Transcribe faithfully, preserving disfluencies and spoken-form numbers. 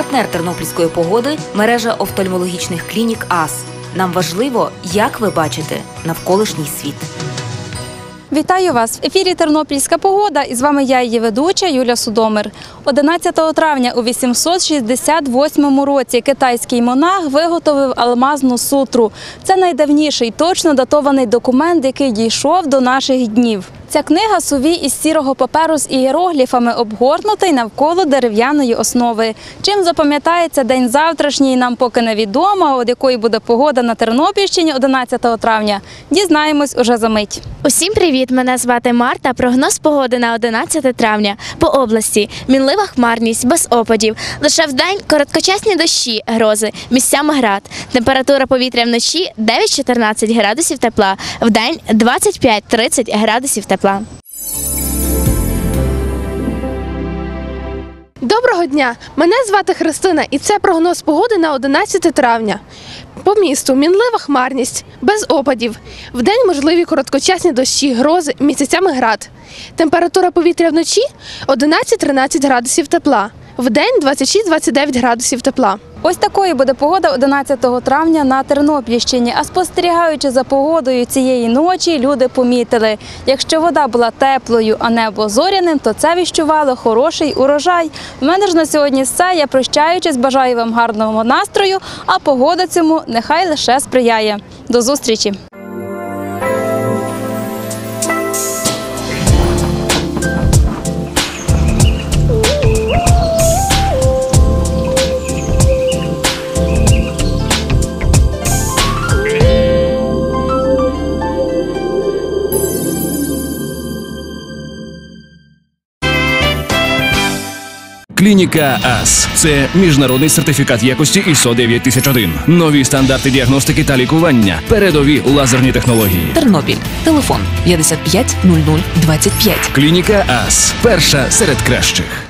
Партнер тернопільської погоди – мережа офтальмологічних клінік АС. Нам важливо, як ви бачите навколишній світ. Вітаю вас! В ефірі «Тернопільська погода» і з вами я, її ведуча Юля Судомир. одинадцятого травня у вісімсот шістдесят восьмому році китайський монах виготовив алмазну сутру. Це найдавніший точно датований документ, який дійшов до наших днів. Ця книга – сувій із сірого паперу з ієрогліфами, обгорнутий навколо дерев'яної основи. Чим запам'ятається день завтрашній, нам поки невідомо, а от якою буде погода на Тернопільщині одинадцятого травня, дізнаємось уже за мить. Усім привіт! Мене звати Марта. Прогноз погоди на одинадцяте травня. По області – мінлива хмарність, без опадів. Лише вдень – короткочасні дощі, грози, місцями град. Температура повітря вночі – дев'ять-чотирнадцять градусів тепла, вдень – двадцять п'ять-тридцять градусів тепла. Доброго дня! Мене звати Христина і це прогноз погоди на одинадцяте травня. По місту мінлива хмарність, без опадів. Вдень можливі короткочасні дощі, грози, місяцями град. Температура повітря вночі – одинадцять-тринадцять градусів тепла. Вдень – двадцять шість-двадцять дев'ять градусів тепла. Ось такою буде погода одинадцятого травня на Тернопільщині. А спостерігаючи за погодою цієї ночі, люди помітили, якщо вода була теплою, а небо зоряним, то це віщувало хороший урожай. У мене ж на сьогодні все. Я, прощаючись, бажаю вам гарного настрою, а погода цьому нехай лише сприяє. До зустрічі! Клініка АС – це міжнародний сертифікат якості ай ес о дев'ять тисяч один. Нові стандарти діагностики та лікування. Передові лазерні технології. Тернопіль. Телефон п'ятдесят п'ять нуль нуль двадцять п'ять. Клініка АС – перша серед кращих.